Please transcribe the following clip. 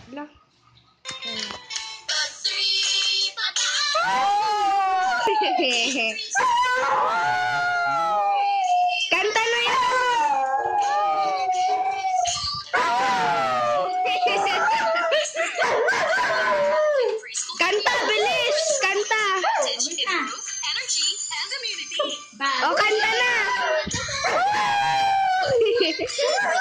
Lah. Kanta na yun! Kanta, bilis! Kanta! O, kanta na!